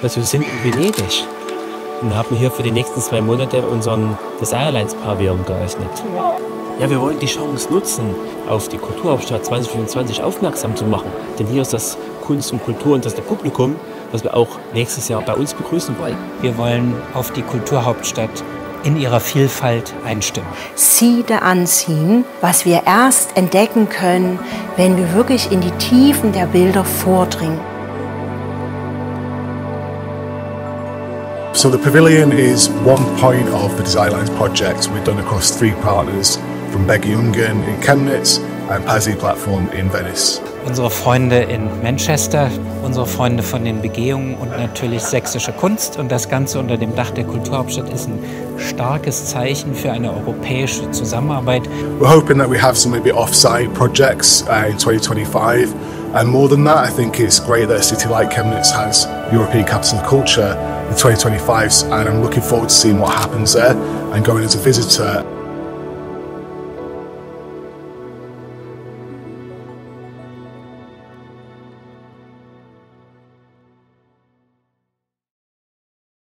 Also wir sind in Venedig und haben hier für die nächsten 2 Monate das Airlines-Pavillon geöffnet. Ja, wir wollen die Chance nutzen, auf die Kulturhauptstadt 2025 aufmerksam zu machen. Denn hier ist das Kunst und Kultur und das Publikum, was wir auch nächstes Jahr bei uns begrüßen wollen. Wir wollen auf die Kulturhauptstadt in ihrer Vielfalt einstimmen. Siede anziehen, was wir erst entdecken können, wenn wir wirklich in die Tiefen der Bilder vordringen. So the pavilion is one point of the Designlines project we've done across 3 partners, from Beggy Ungen in Chemnitz and Pazzi Platform in Venice. Unsere Freunde in Manchester, unsere Freunde von den Begehungen und natürlich sächsische Kunst. Und das Ganze unter dem Dach der Kulturhauptstadt ist ein starkes Zeichen für eine europäische Zusammenarbeit. We're hoping that we have some maybe off-site projects in 2025. And more than that, I think it's great that a city like Chemnitz has European Capital of Culture in 2025. And I'm looking forward to seeing what happens there and going as a visitor.